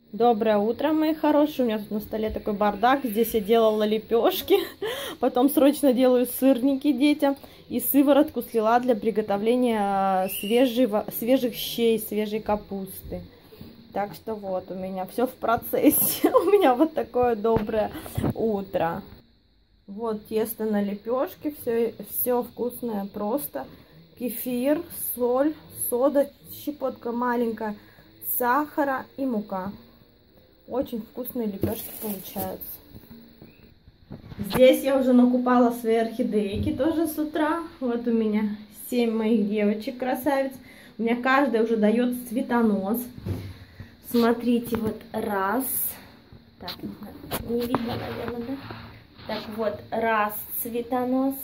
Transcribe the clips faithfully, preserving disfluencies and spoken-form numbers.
Доброе утро, мои хорошие. У меня тут на столе такой бардак. Здесь я делала лепешки. Потом срочно делаю сырники детям. И сыворотку слила для приготовления свежего, свежих щей, свежей капусты. Так что вот, у меня все в процессе. У меня вот такое доброе утро. Вот тесто на лепешки. Все, все вкусное просто. Кефир, соль, сода, щепотка маленькая, сахара и мука. Очень вкусные лепешки получаются. Здесь я уже накупала свои орхидейки тоже с утра. Вот у меня семь моих девочек красавиц. У меня каждая уже дает цветонос. Смотрите, вот раз. Так, не видно, наверное, да? Так, вот раз цветонос.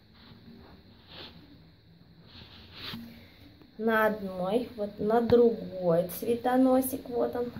На одной, вот на другой цветоносик, вот он.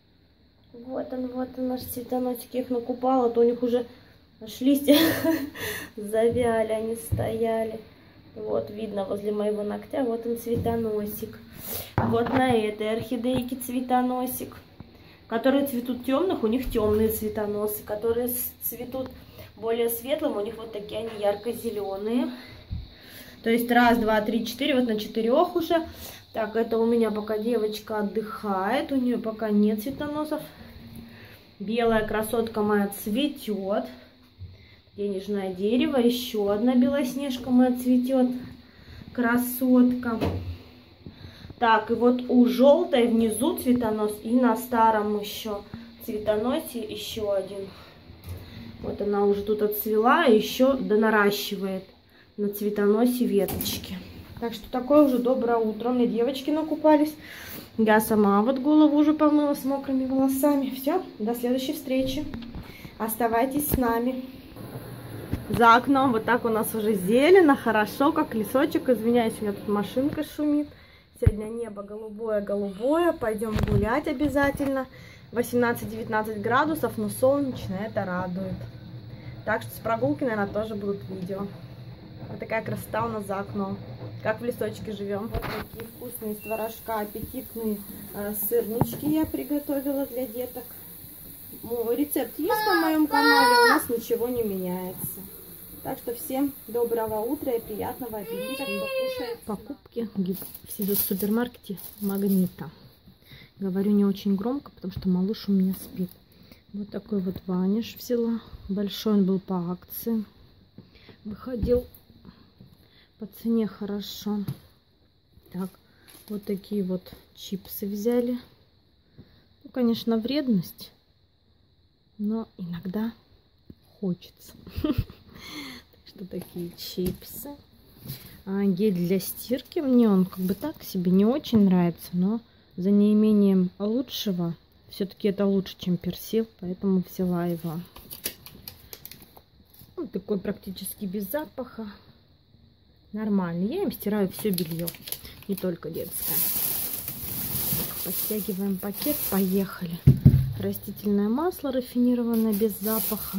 Вот он, вот он, наш цветоносик. Я их накупала, то у них уже аж листья завяли, они стояли. Вот, видно возле моего ногтя, вот он цветоносик. Вот на этой орхидейке цветоносик. Которые цветут темных, у них темные цветоносы. Которые цветут более светлым, у них вот такие они ярко-зеленые. То есть раз, два, три, четыре, вот на четырех уже. Так, это у меня пока девочка отдыхает, у нее пока нет цветоносов. Белая красотка моя цветет. Денежное дерево, еще одна белоснежка моя цветет. Красотка. Так, и вот у желтой внизу цветонос, и на старом еще цветоносе еще один. Вот она уже тут отцвела, и еще донаращивает на цветоносе веточки. Так что такое уже доброе утро. У меня девочки накупались. Я сама вот голову уже помыла с мокрыми волосами. Все, до следующей встречи. Оставайтесь с нами. За окном вот так у нас уже зелено, хорошо, как лесочек. Извиняюсь, у меня тут машинка шумит. Сегодня небо голубое-голубое. Пойдем гулять обязательно. восемнадцать-девятнадцать градусов, но солнечно, это радует. Так что с прогулки, наверное, тоже будут видео. Вот такая красота у нас за окном. Как в лесочке живем. Вот такие вкусные с творожка, аппетитные э, сырнички я приготовила для деток. Мой рецепт есть на моем канале, у нас ничего не меняется. Так что всем доброго утра и приятного аппетита, кто кушает. Покупки в супермаркете Магнита. Говорю не очень громко, потому что малыш у меня спит. Вот такой вот ваниш взяла. Большой он был по акции. Выходил по цене хорошо. Так, вот такие вот чипсы взяли. Ну, конечно, вредность, но иногда хочется. Так что такие чипсы. А гель для стирки. Мне он как бы так себе не очень нравится, но за неимением лучшего все-таки это лучше, чем персил, поэтому взяла его. Он такой практически без запаха. Нормально. Я им стираю все белье, не только детское. Подтягиваем пакет, поехали. Растительное масло рафинированное, без запаха.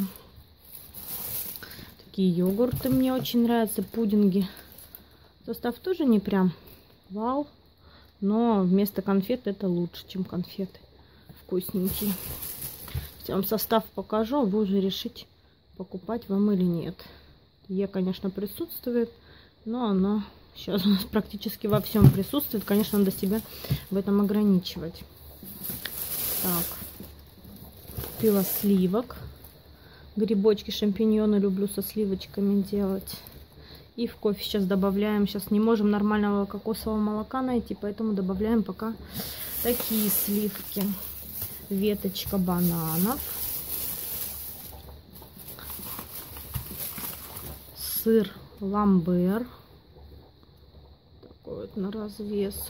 Такие йогурты мне очень нравятся, пудинги. Состав тоже не прям вау, но вместо конфет это лучше, чем конфеты. Вкусненькие. Я вам состав покажу, а вы уже решите, покупать вам или нет. Е, конечно, присутствует, но оно сейчас у нас практически во всем присутствует. Конечно, надо себя в этом ограничивать. Так, купила сливок. Грибочки, шампиньоны люблю со сливочками делать. И в кофе сейчас добавляем. Сейчас не можем нормального кокосового молока найти, поэтому добавляем пока такие сливки. Веточка бананов. Сыр ламбер. Такой вот на развес.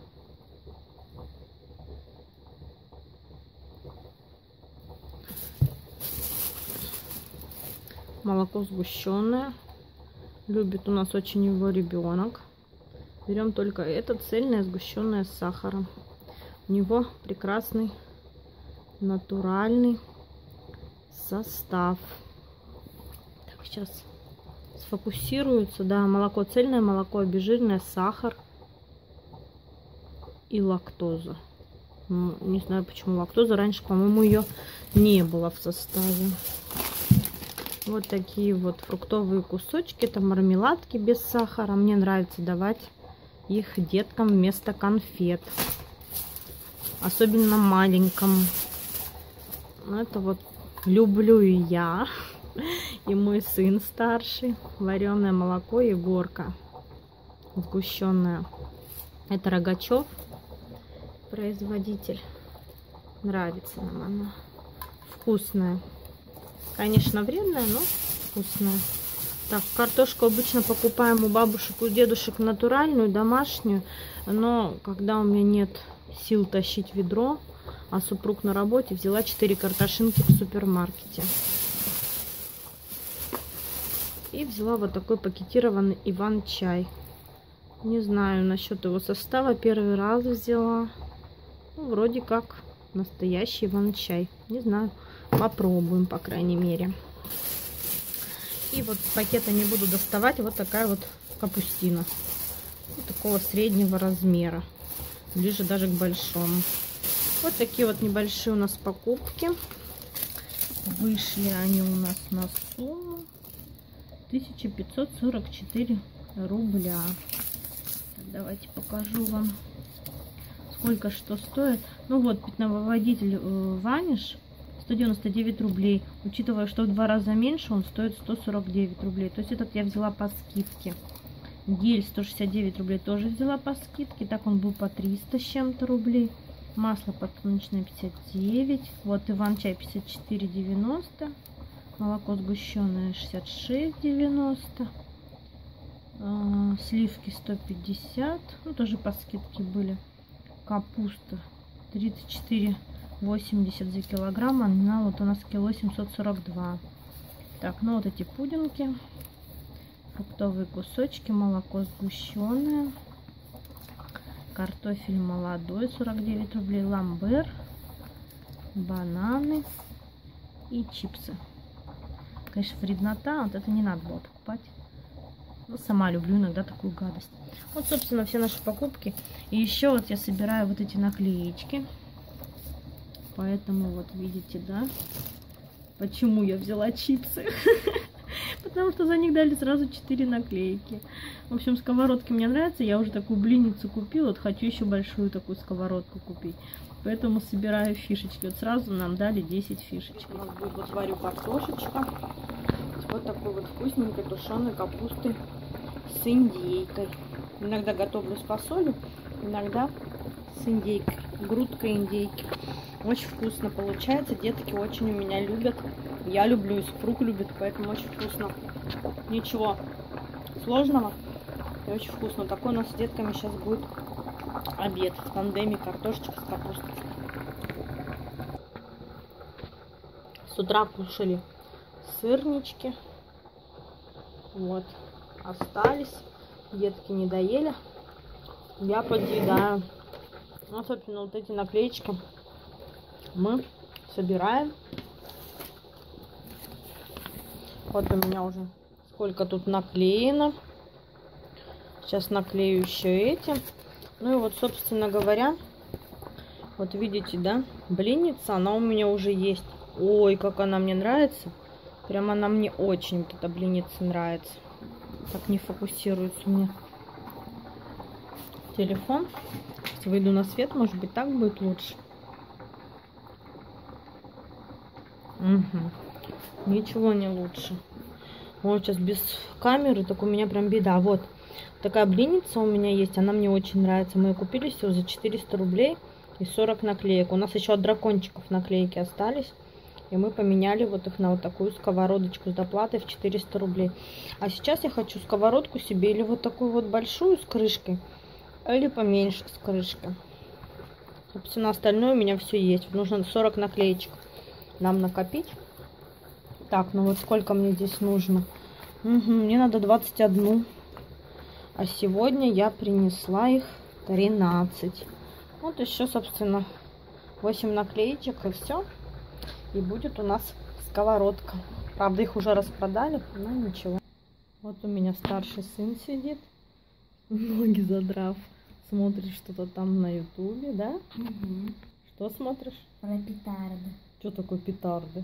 Молоко сгущенное. Любит у нас очень его ребенок. Берем только это цельное, сгущенное с сахаром. У него прекрасный натуральный состав. Так, сейчас сфокусируется. Да, молоко цельное, молоко обезжиренное, сахар и лактоза. Не знаю почему лактоза. Раньше, по-моему, ее не было в составе. Вот такие вот фруктовые кусочки. Это мармеладки без сахара. Мне нравится давать их деткам вместо конфет. Особенно маленькому. Это вот люблю и я, и мой сын старший. Вареное молоко и горка сгущенная. Это Рогачев, производитель. Нравится нам она. Вкусная. Конечно, вредная, но вкусная. Так, картошку обычно покупаем у бабушек, у дедушек натуральную, домашнюю. Но когда у меня нет сил тащить ведро, а супруг на работе, взяла четыре картошинки в супермаркете. И взяла вот такой пакетированный Иван-чай. Не знаю насчет его состава, первый раз взяла. Ну, вроде как настоящий Иван-чай. Не знаю, попробуем, по крайней мере. И вот с пакета не буду доставать вот такая вот капустина. Вот такого среднего размера. Ближе даже к большому. Вот такие вот небольшие у нас покупки. Вышли они у нас на сумму тысяча пятьсот сорок четыре рубля. Давайте покажу вам, сколько что стоит. Ну вот, пятновыводитель Ваниш сто девяносто девять рублей. Учитывая, что в два раза меньше, он стоит сто сорок девять рублей. То есть этот я взяла по скидке. Гель сто шестьдесят девять рублей тоже взяла по скидке. Так он был по триста с чем-то рублей. Масло подсолнечное пятьдесят девять. Вот Иван-чай пятьдесят четыре девяносто. Молоко сгущенное шестьдесят шесть девяносто. А, сливки сто пятьдесят. Ну, тоже по скидке были. Капуста тридцать четыре восемьдесят за килограмм. Она вот у нас кило семьсот сорок два. Так, ну вот эти пудинги. Фруктовые кусочки. Молоко сгущенное. Картофель молодой сорок девять рублей. Ламбер. Бананы. И чипсы. Конечно, вреднота. Вот это не надо было покупать. Ну, сама люблю иногда такую гадость. Вот, собственно, все наши покупки. И еще вот я собираю вот эти наклеечки. Поэтому вот видите, да, почему я взяла чипсы. Потому что за них дали сразу четыре наклейки. В общем, сковородки мне нравятся. Я уже такую блинницу купила. Вот хочу еще большую такую сковородку купить. Поэтому собираю фишечки. Вот сразу нам дали десять фишечек. У нас будет вот варю картошечка. Вот такой вот вкусненькой тушеной капусты с индейкой. Иногда готовлю с фасолью, иногда с индейкой. Грудка индейки. Очень вкусно получается. Детки очень у меня любят. Я люблю, и супруг любит, поэтому очень вкусно. Ничего сложного. И очень вкусно. Такой у нас с детками сейчас будет обед в тандеме картошечка с капустой. С утра кушали сырнички. Вот. Остались. Детки не доели. Я подъедаю. Ну, собственно, вот эти наклеечки мы собираем. Вот у меня уже сколько тут наклеено. Сейчас наклею еще эти. Ну и вот, собственно говоря, вот видите, да, блинница, она у меня уже есть. Ой, как она мне нравится. Прям она мне очень, вот эта блинница, нравится. Так не фокусируется у меня телефон. Сейчас выйду на свет, может быть, так будет лучше. Угу. Ничего не лучше. Вот сейчас без камеры, так у меня прям беда. Вот такая блинница у меня есть, она мне очень нравится. Мы ее купили всего за четыреста рублей и сорок наклеек. У нас еще от дракончиков наклейки остались. И мы поменяли вот их на вот такую сковородочку с доплатой в четыреста рублей. А сейчас я хочу сковородку себе или вот такую вот большую с крышкой, или поменьше с крышкой. Собственно, остальное у меня все есть. Нужно сорок наклеечек нам накопить. Так, ну вот сколько мне здесь нужно? Угу, мне надо двадцать одну. А сегодня я принесла их тринадцать. Вот еще, собственно, восемь наклеечек и все. И будет у нас сковородка. Правда, их уже распродали, но ничего. Вот у меня старший сын сидит, ноги задрав, смотрит что-то там на ютубе, да? Угу. Что смотришь? Про петарды. Что такое петарды?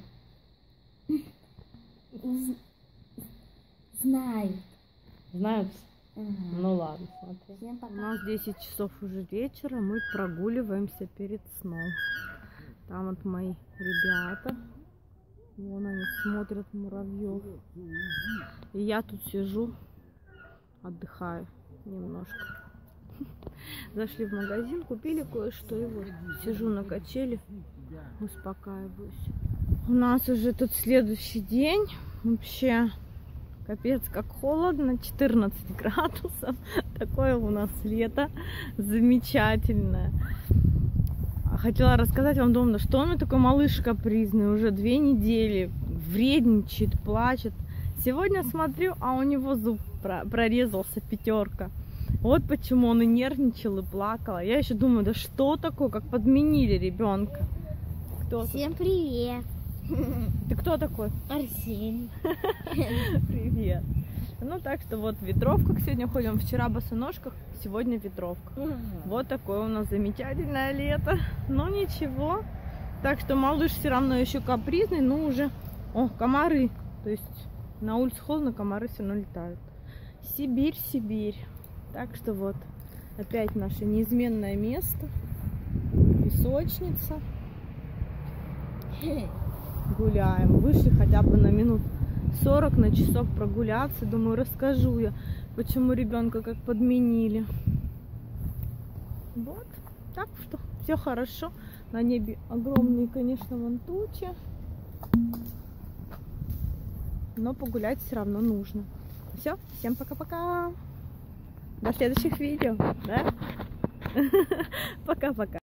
Знаю. Знают? Ага. Ну ладно, смотри. Всем пока. У нас десять часов уже вечера, мы прогуливаемся перед сном. Там вот мои ребята. Вон они смотрят муравьев. И я тут сижу, отдыхаю немножко. Зашли в магазин, купили кое-что, и вот сижу на качели, успокаиваюсь. У нас уже тут следующий день. Вообще капец как холодно, четырнадцать градусов. Такое у нас лето замечательное. Хотела рассказать вам дома, что он такой малыш капризный, уже две недели, вредничает, плачет. Сегодня смотрю, а у него зуб прорезался, пятерка. Вот почему он и нервничал, и плакал. Я еще думаю, да что такое, как подменили ребенка. Кто Всем привет. Ты кто такой? Арсений. Привет. Ну так что вот в ветровках сегодня ходим. Вчера в босоножках, сегодня в ветровках. Вот такое у нас замечательное лето. Но ничего. Так что малыш все равно еще капризный, но уже... О, комары. То есть на улице холодно, комары все равно летают. Сибирь, Сибирь. Так что вот опять наше неизменное место. Песочница. Гуляем. Вышли хотя бы на минут сорок, на часок прогуляться. Думаю, расскажу я, почему ребенка как подменили. Вот. Так что все хорошо. На небе огромные, конечно, вон тучи. Но погулять все равно нужно. Все. Всем пока-пока. До следующих видео. Да? Пока-пока.